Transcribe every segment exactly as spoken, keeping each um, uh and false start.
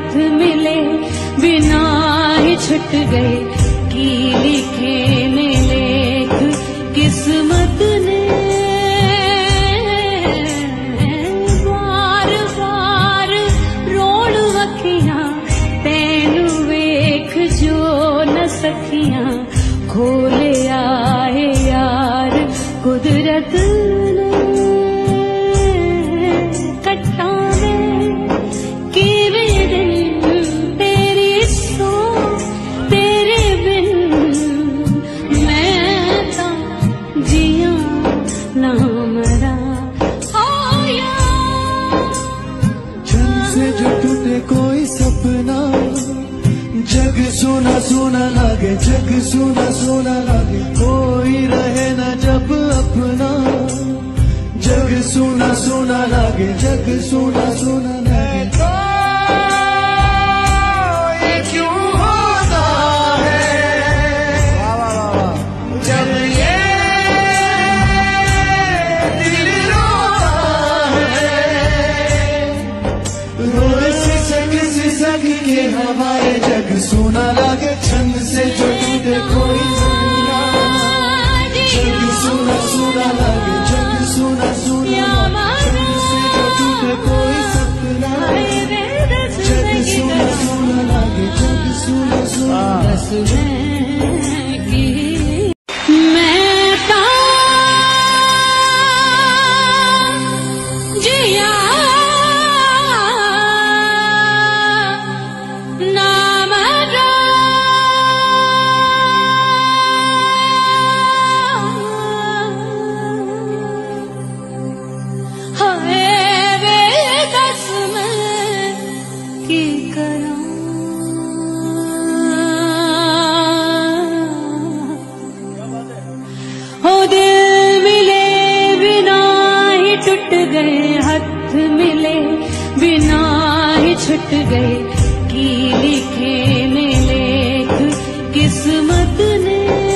हाथ मिले बिना ही छुट गए की लिखे ने लेख किस्मत ने। बार बार रोण अखियां तैनू वेख जो न सखियां खोले आए यार कुदरत ने। कट्टा में कीवे दिन तेरी सो तेरे बिन मैं ता जिया ना मरा। छन से जो टूटे कोई सपना जग सोना सोना लागे, जग सोना सोना लागे। कोई रहे न जब अपना जग सोना सोना लागे, जग सोना सोना लागे। तो ये क्यों होता है जब ये दिल रोता है। रोए सिसक सिसक के हमारे जग सोना लागे। छन से जो टूटे कोई सपना जग सोना सोना लागे, जग सोना सोना लागे। छन से जो टूटे कोई सपना जग सोना सोना लागे, जग सोना सोना लागे। मैं ता जिया ना मरा। हाय वे दस मैं की करा। हो दिल मिले बिना ही टूट गए, हाथ मिले बिना ही छुट गए की लिखे ने लेख किस्मत ने।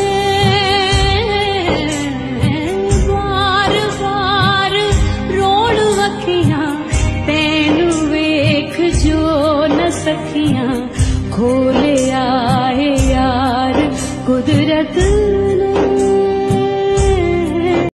बार बार रोण अखियां तैनू वेख जो न सखियां खोले आए यार कुदरत